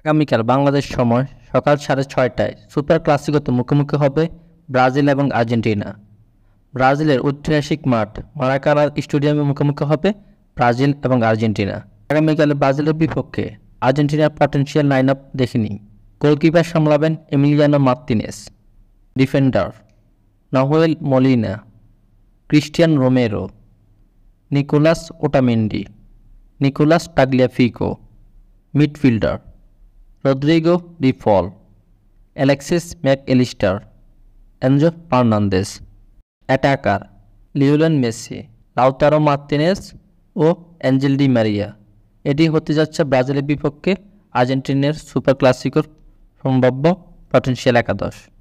আগামীকাল বাংলাদেশ সময় সকাল 6:30টায় সুপার ক্লাসিকোতে মুখোমুখি হবে ব্রাজিল এবং আর্জেন্টিনা। ব্রাজিলের ঐতিহাসিক মাঠ মারাকানা স্টেডিয়ামে মুখোমুখি হবে ব্রাজিল এবং আর্জেন্টিনা। আগামীকালে ব্রাজিলের বিপক্ষে আর্জেন্টিনার পটেনশিয়াল লাইন আপ দেখে নিই। গোলকিপার সামলাবেন Emiliano Martinez, defender Nahuel Molina, Cristian Romero, Nicolas Otamendi, Nicolas Tagliafico, midfielder Rodrigo De Paul, Alexis Mac Allister, Enzo Fernandez. Attacker Lionel Messi, Lautaro Martinez ও অ্যাঞ্জেল ডি মারিয়া। এটি হতে যাচ্ছে ব্রাজিলের বিপক্ষে আর্জেন্টিনার সুপার ক্লাসিকোর সম্ভাব্য পটেনশিয়াল একাদশ।